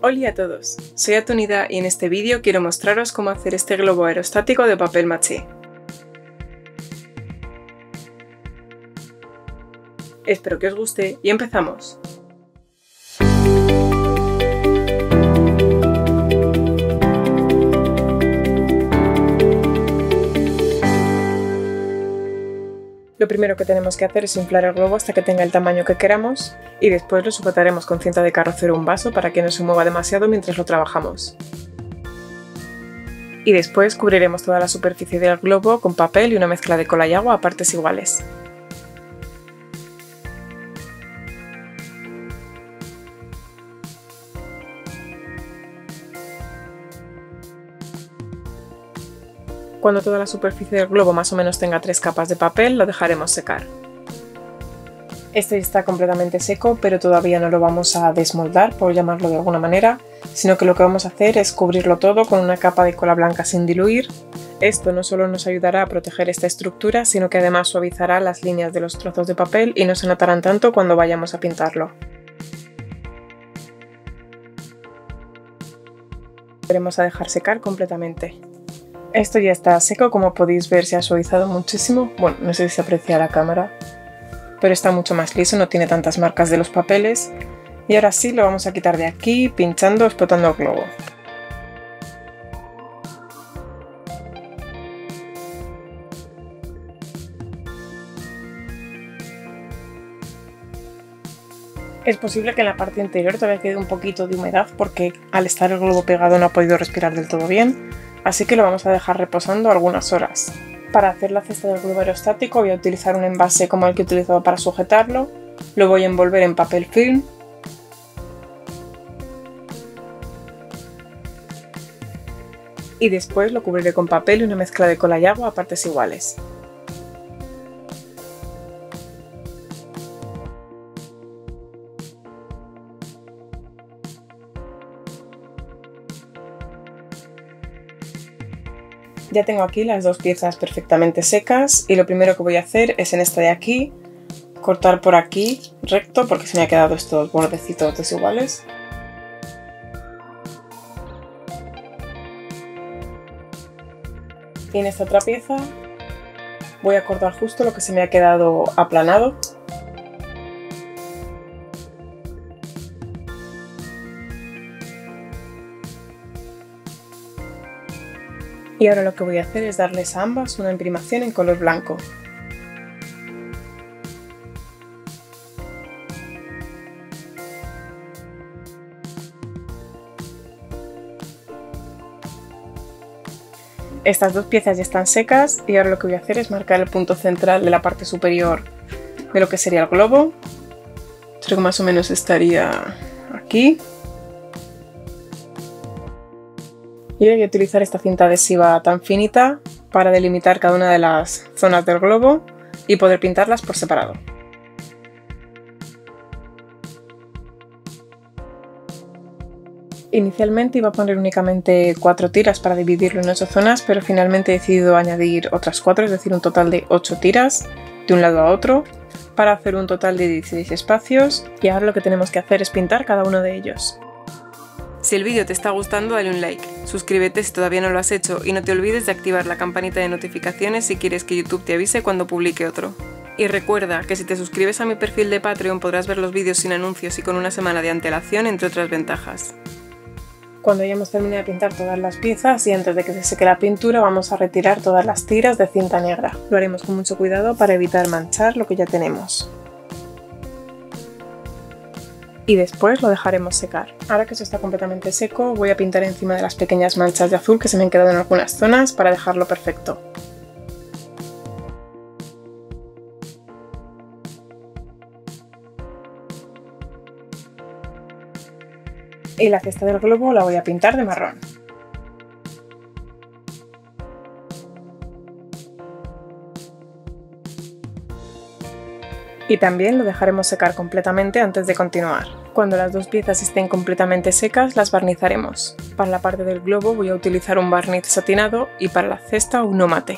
Hola a todos, soy Atunida y en este vídeo quiero mostraros cómo hacer este globo aerostático de papel maché. Espero que os guste y empezamos. Lo primero que tenemos que hacer es inflar el globo hasta que tenga el tamaño que queramos y después lo sujetaremos con cinta de carrocero a un vaso para que no se mueva demasiado mientras lo trabajamos. Y después cubriremos toda la superficie del globo con papel y una mezcla de cola y agua a partes iguales. Cuando toda la superficie del globo más o menos tenga 3 capas de papel, lo dejaremos secar. Este está completamente seco, pero todavía no lo vamos a desmoldar, por llamarlo de alguna manera, sino que lo que vamos a hacer es cubrirlo todo con una capa de cola blanca sin diluir. Esto no solo nos ayudará a proteger esta estructura, sino que además suavizará las líneas de los trozos de papel y no se notarán tanto cuando vayamos a pintarlo. Volveremos a dejar secar completamente. Esto ya está seco, como podéis ver se ha suavizado muchísimo. Bueno, no sé si se aprecia a la cámara, pero está mucho más liso, no tiene tantas marcas de los papeles. Y ahora sí lo vamos a quitar de aquí, pinchando, explotando el globo. Es posible que en la parte interior todavía quede un poquito de humedad porque al estar el globo pegado no ha podido respirar del todo bien, así que lo vamos a dejar reposando algunas horas. Para hacer la cesta del globo aerostático voy a utilizar un envase como el que he utilizado para sujetarlo, lo voy a envolver en papel film y después lo cubriré con papel y una mezcla de cola y agua a partes iguales. Ya tengo aquí las dos piezas perfectamente secas y lo primero que voy a hacer es en esta de aquí cortar por aquí recto porque se me han quedado estos bordecitos desiguales. Y en esta otra pieza voy a cortar justo lo que se me ha quedado aplanado. Y ahora lo que voy a hacer es darles a ambas una imprimación en color blanco. Estas dos piezas ya están secas y ahora lo que voy a hacer es marcar el punto central de la parte superior de lo que sería el globo. Creo que más o menos estaría aquí. Y voy a utilizar esta cinta adhesiva tan finita para delimitar cada una de las zonas del globo y poder pintarlas por separado. Inicialmente iba a poner únicamente 4 tiras para dividirlo en 8 zonas, pero finalmente he decidido añadir otras 4, es decir, un total de 8 tiras de un lado a otro, para hacer un total de 16 espacios, y ahora lo que tenemos que hacer es pintar cada uno de ellos. Si el vídeo te está gustando, dale un like, suscríbete si todavía no lo has hecho y no te olvides de activar la campanita de notificaciones si quieres que YouTube te avise cuando publique otro. Y recuerda que si te suscribes a mi perfil de Patreon podrás ver los vídeos sin anuncios y con una semana de antelación, entre otras ventajas. Cuando hayamos terminado de pintar todas las piezas y antes de que se seque la pintura vamos a retirar todas las tiras de cinta negra. Lo haremos con mucho cuidado para evitar manchar lo que ya tenemos. Y después lo dejaremos secar. Ahora que eso está completamente seco voy a pintar encima de las pequeñas manchas de azul que se me han quedado en algunas zonas para dejarlo perfecto. Y la cesta del globo la voy a pintar de marrón. Y también lo dejaremos secar completamente antes de continuar. Cuando las dos piezas estén completamente secas las barnizaremos. Para la parte del globo voy a utilizar un barniz satinado y para la cesta uno mate.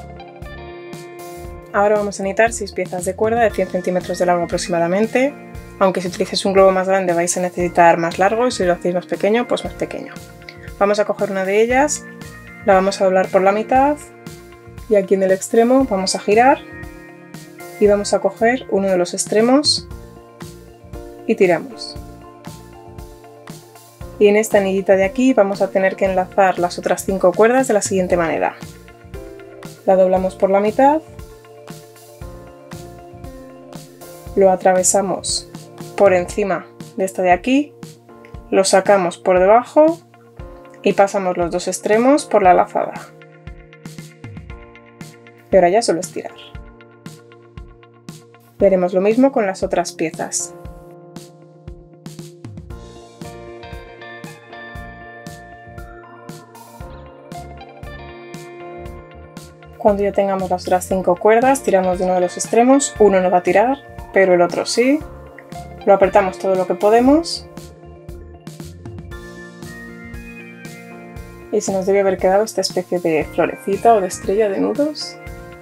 Ahora vamos a necesitar 6 piezas de cuerda de 100 centímetros de largo aproximadamente aunque si utilizáis un globo más grande vais a necesitar más largo y si lo hacéis más pequeño, pues más pequeño. Vamos a coger una de ellas, la vamos a doblar por la mitad y aquí en el extremo vamos a girar y vamos a coger uno de los extremos y tiramos. Y en esta anillita de aquí vamos a tener que enlazar las otras 5 cuerdas de la siguiente manera. La doblamos por la mitad, lo atravesamos por encima de esta de aquí, lo sacamos por debajo y pasamos los dos extremos por la lazada. Y ahora ya solo estirar. Y haremos lo mismo con las otras piezas. Cuando ya tengamos las otras 5 cuerdas, tiramos de uno de los extremos, uno no va a tirar, pero el otro sí. Lo apretamos todo lo que podemos. Y se nos debe haber quedado esta especie de florecita o de estrella de nudos.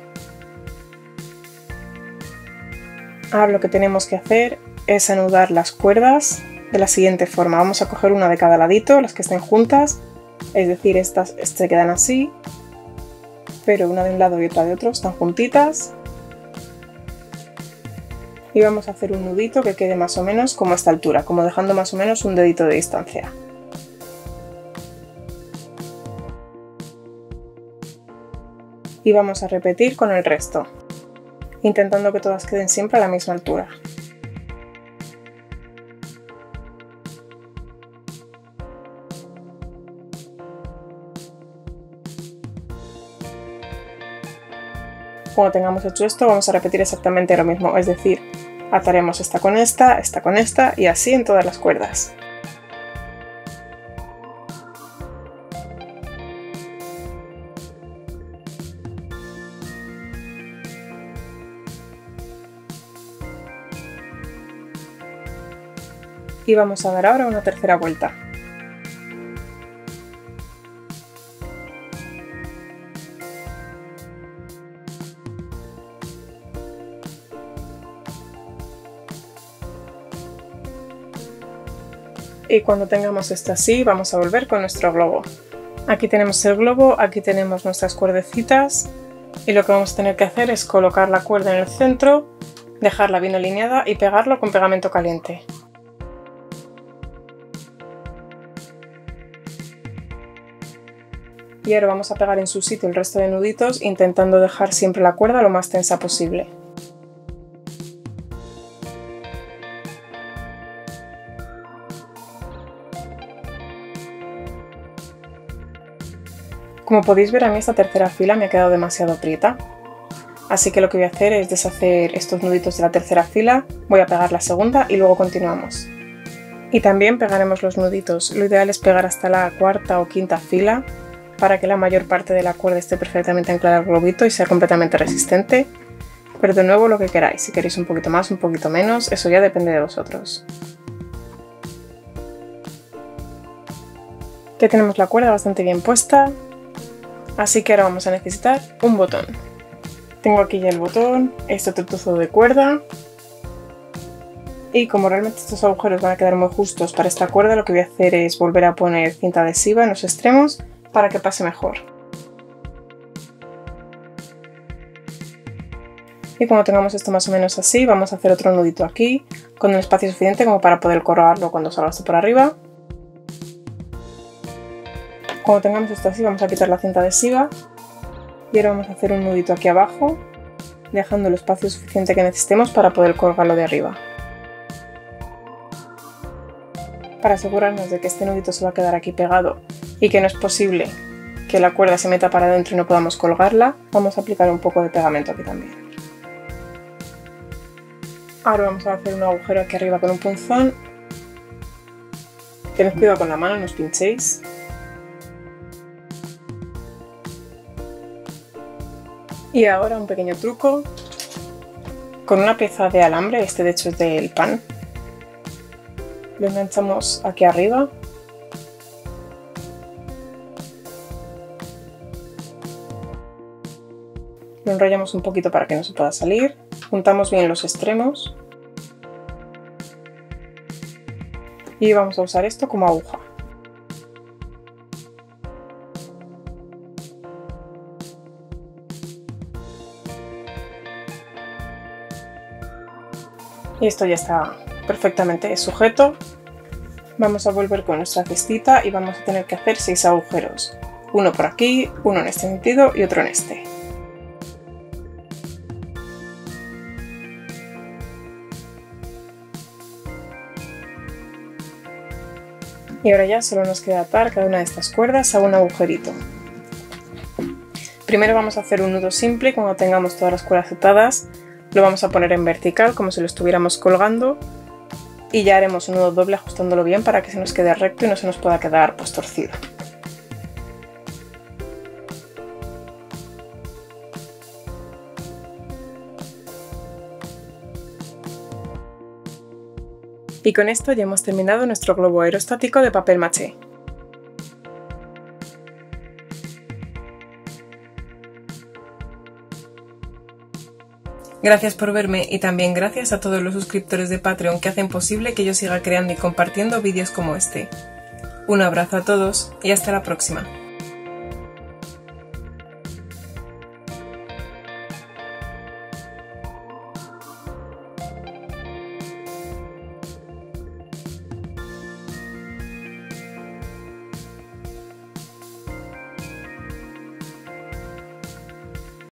Ahora lo que tenemos que hacer es anudar las cuerdas de la siguiente forma. Vamos a coger una de cada ladito, las que estén juntas, es decir, estas se quedan así, pero una de un lado y otra de otro están juntitas. Y vamos a hacer un nudito que quede más o menos como a esta altura, como dejando más o menos un dedito de distancia. Y vamos a repetir con el resto, intentando que todas queden siempre a la misma altura. Cuando tengamos hecho esto vamos a repetir exactamente lo mismo, es decir, ataremos esta con esta y así en todas las cuerdas. Y vamos a dar ahora una tercera vuelta. Y cuando tengamos esto así, vamos a volver con nuestro globo. Aquí tenemos el globo, aquí tenemos nuestras cuerdecitas y lo que vamos a tener que hacer es colocar la cuerda en el centro, dejarla bien alineada y pegarlo con pegamento caliente. Y ahora vamos a pegar en su sitio el resto de nuditos, intentando dejar siempre la cuerda lo más tensa posible. Como podéis ver, a mí esta tercera fila me ha quedado demasiado prieta, así que lo que voy a hacer es deshacer estos nuditos de la tercera fila, voy a pegar la segunda y luego continuamos. Y también pegaremos los nuditos, lo ideal es pegar hasta la cuarta o quinta fila para que la mayor parte de la cuerda esté perfectamente anclada al globito y sea completamente resistente, pero de nuevo lo que queráis, si queréis un poquito más, un poquito menos, eso ya depende de vosotros. Ya tenemos la cuerda bastante bien puesta. Así que ahora vamos a necesitar un botón. Tengo aquí ya el botón, este otro trozo de cuerda. Y como realmente estos agujeros van a quedar muy justos para esta cuerda, lo que voy a hacer es volver a poner cinta adhesiva en los extremos para que pase mejor. Y cuando tengamos esto más o menos así, vamos a hacer otro nudito aquí, con un espacio suficiente como para poder colgarlo cuando salga esto por arriba. Cuando tengamos esto así vamos a quitar la cinta adhesiva y ahora vamos a hacer un nudito aquí abajo, dejando el espacio suficiente que necesitemos para poder colgarlo de arriba. Para asegurarnos de que este nudito se va a quedar aquí pegado y que no es posible que la cuerda se meta para adentro y no podamos colgarla, vamos a aplicar un poco de pegamento aquí también. Ahora vamos a hacer un agujero aquí arriba con un punzón. Tened cuidado con la mano, no os pinchéis. Y ahora un pequeño truco, con una pieza de alambre, este de hecho es del pan, lo enganchamos aquí arriba lo enrollamos un poquito para que no se pueda salir, juntamos bien los extremos y vamos a usar esto como aguja. Y esto ya está perfectamente sujeto. Vamos a volver con nuestra cestita y vamos a tener que hacer 6 agujeros. Uno por aquí, uno en este sentido y otro en este. Y ahora ya solo nos queda atar cada una de estas cuerdas a un agujerito. Primero vamos a hacer un nudo simple y cuando tengamos todas las cuerdas atadas lo vamos a poner en vertical como si lo estuviéramos colgando y ya haremos un nudo doble ajustándolo bien para que se nos quede recto y no se nos pueda quedar pues torcido. Y con esto ya hemos terminado nuestro globo aerostático de papel maché. Gracias por verme y también gracias a todos los suscriptores de Patreon que hacen posible que yo siga creando y compartiendo vídeos como este. Un abrazo a todos y hasta la próxima.